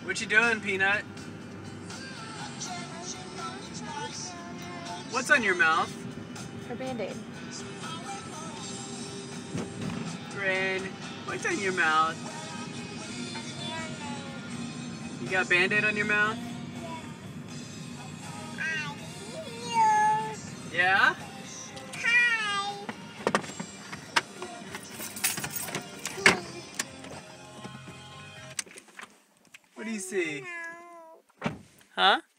What you doing, Peanut? What's on your mouth? Her Band-Aid. Wren, what's on your mouth? You got a Band-Aid on your mouth? Yeah? Hi. What do you see? No. Huh?